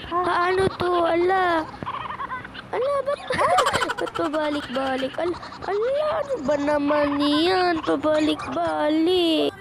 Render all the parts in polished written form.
Ano to? Ala, ba't pabalik-balik? Ala, ano ba naman yan? Pabalik-balik.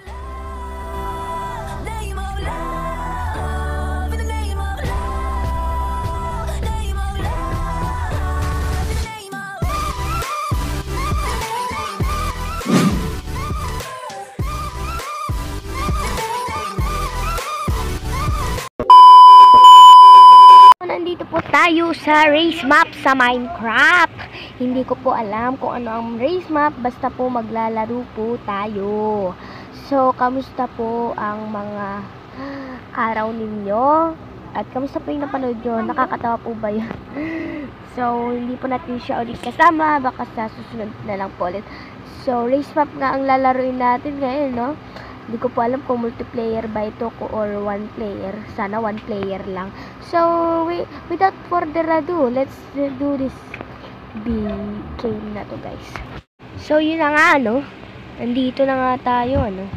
Nandito po tayo sa race map sa Minecraft. Hindi ko po alam kung ano ang race map, basta po maglalaro po tayo. So, kamusta po ang mga araw ninyo? At kamusta po yung napanood nyo? Nakakatawa po ba yun? So, hindi po natin siya ulit kasama. Baka sa susunod na lang po ulit. So, race map nga ang lalaruin natin ngayon, no? Hindi ko po alam kung multiplayer ba ito or one player. Sana one player lang. So, without further ado, let's do this game na to, guys. So, yun na nga, ano? Nandito na nga tayo, ano?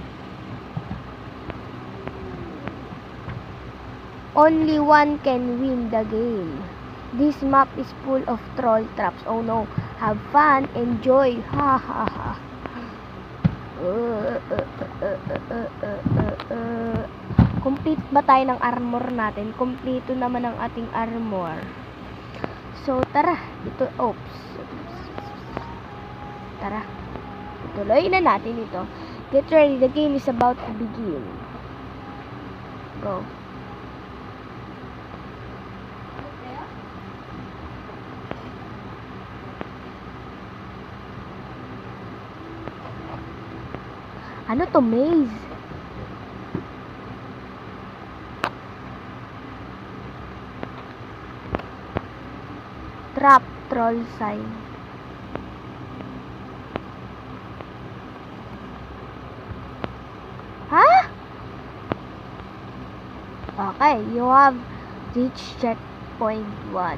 Only one can win the game. This map is full of troll traps. Oh no. Have fun. Enjoy. Ha ha ha. Complete ba tayo ng armor natin? Kompleto naman ang ating armor. So, tara. Ito, oops. Tara. Tuloy na natin ito. Get ready. The game is about to begin. Go. Ano to, maze? Trap, troll sign. Ha? Okay, you have reached checkpoint 1.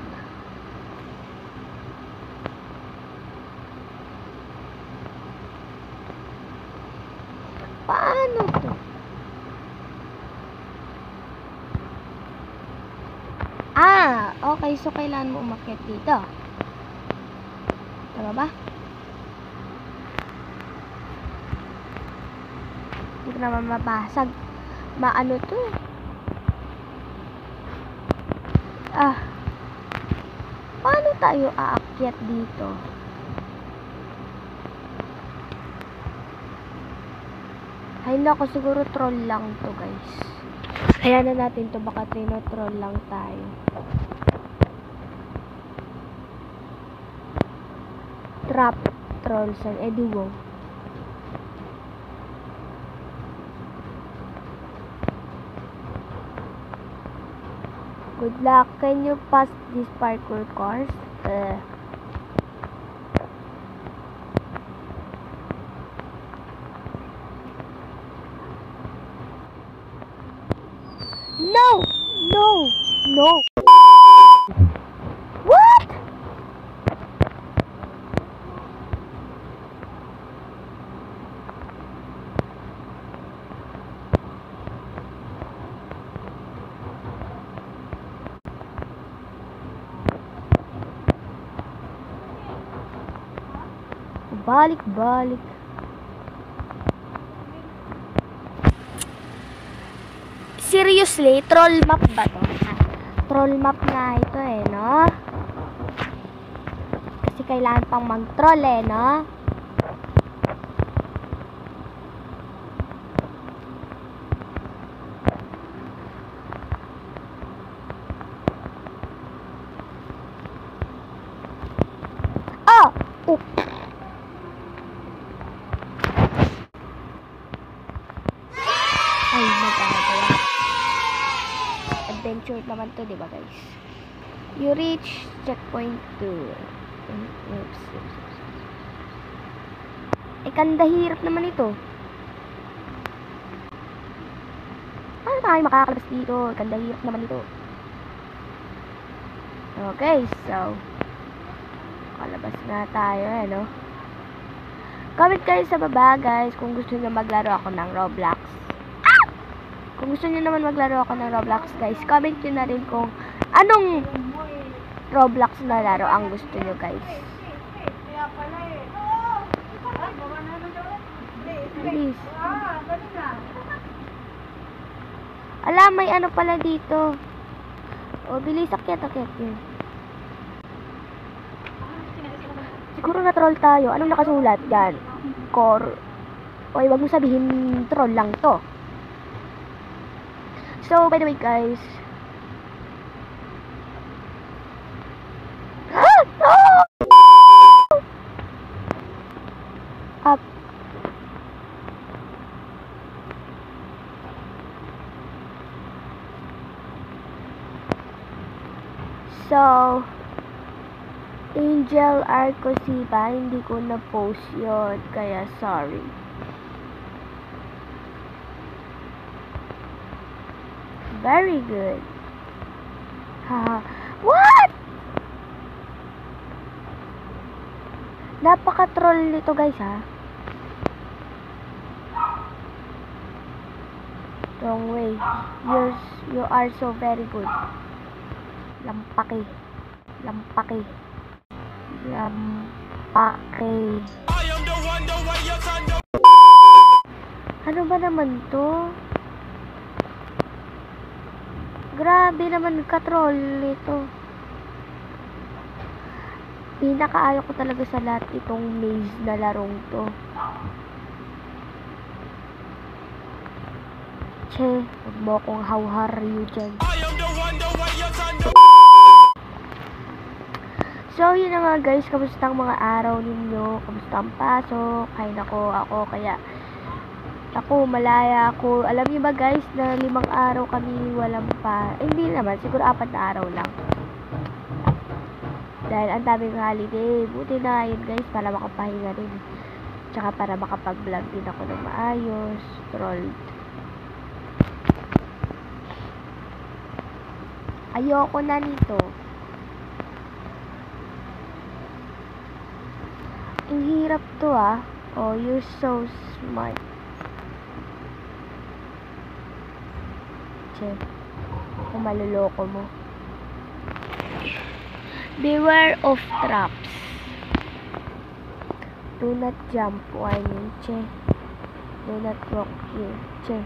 Paano to? Okay. So, kailangan mo umakyat dito. Tama ba? Hindi ko naman mabasag. Maano to? Paano tayo aakyat dito? Ay nako, siguro troll lang to, guys. Kaya na natin to, baka troll lang tayo. Trap, troll sign, eduwo. Good luck. Can you pass this parkour course? No. What? Balik. Seriously, troll map ba to? Troll map nga ito no? Kasi kailangan pang mag-troll no? Ay, magagawa. Adventure naman to, diba, guys? You reach checkpoint 2. Oops. Kanda hirap naman ito. Paano tayo makakalabas dito? Kanda hirap naman ito. Okay, so kalabas na tayo, no? Comment kayo sa baba, guys, kung gusto nyo maglaro ako ng Roblox. Kung Kung gusto niyo naman maglaro ako ng Roblox, guys, comment nyo na rin kung anong Roblox na laro ang gusto nyo, guys. Bilis. Ala, may ano pala dito. O, bilis. Akyat yun. Siguro na-troll tayo. Anong nakasulat yan? Core. Oy, wag mo sabihin troll lang to. So, by the way, guys. Up. So, Angel Arcosiba, hindi ko na-post yun, kaya sorry. Very good. Haha. What? Napaka-troll nito, guys, ha? Wrong way. You are so very good. Lampaki. Ano ba naman to? Grabe naman ka-troll ito. Pinakaayaw ko talaga sa lahat itong maze na larong to. Che, huwag mo akong hawharyo dyan. So, yun na nga guys, kamusta ang mga araw ninyo? Kamusta ang pasok? Ay nako, ako kaya ako, malaya ako. Alam niyo ba guys, na 5 araw kami walang pa. Hindi naman, siguro 4 na araw lang. Dahil ang daming holiday. Buti na yun guys, para makapahinga rin. Tsaka para makapag-vlog din ako ng maayos. Trolled. Ayoko na nito. Ang hirap to ah. Oh, you're so smart. Che, kung maluloko mo. Beware of traps. Do not jump, warning, che. Do not walk here, che.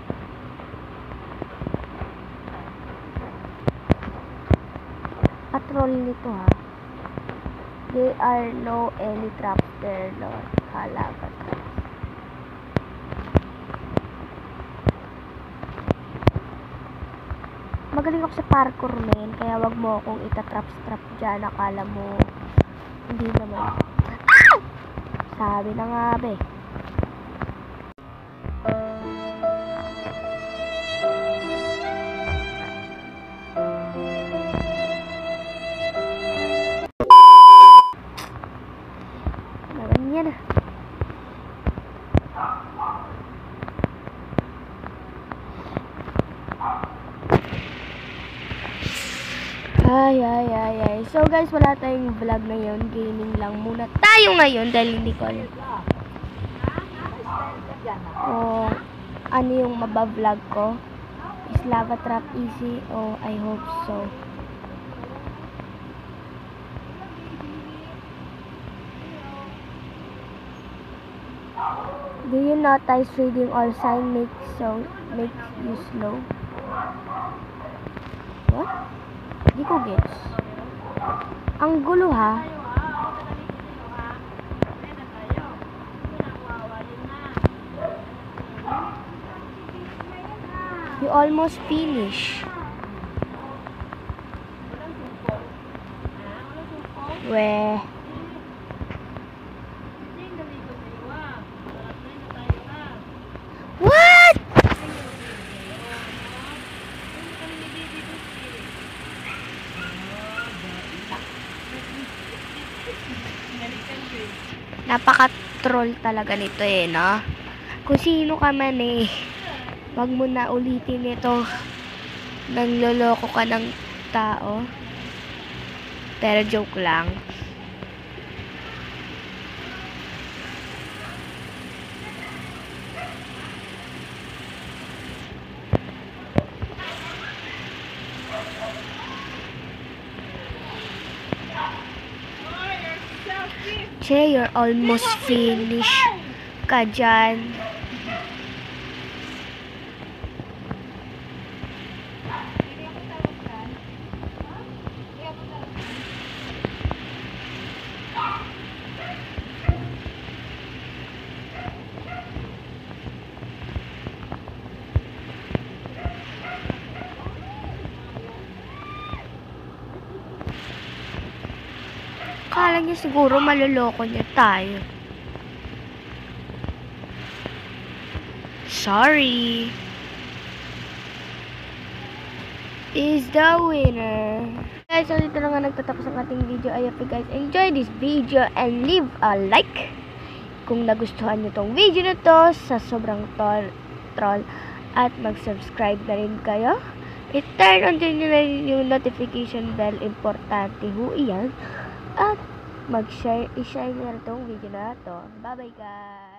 Patrol nito ha. There are no any traps there, Lord. Halagat. Magaling ako sa parkour, men. Kaya wag mo akong itatrap-strap dyan. Akala mo, hindi naman. Ah! Sabi na nga, be. Ganyan na. Ay. So guys, wala tayong vlog ngayon. Gaming lang muna tayo ngayon dahil hindi ko alam kung ano yung mabablog ko. Is lava trap easy? Oh, I hope so. Do you notice reading all sign makes you slow? What? Hindi ko gets. Ang gulo ha. You almost finish. Weh. What? Napaka-troll talaga nito eh, no? Kung sino ka man eh, wag mo na ulitin ito. Nangloloko ka ng tao. Pero joke lang. Che, you're almost finished ka dyan. Kala niya siguro maloloko niya tayo. Sorry. Is the winner. Guys, so dito na nga nagtatapos ang ating video. I hope you guys enjoy this video and leave a like kung nagustuhan nyo tong video na to sa sobrang troll, at mag-subscribe na rin kayo. I-turn on din nyo na yung notification bell, importante ho iyan. At mag-share, i-share nyo na itong video na to. Bye bye guys!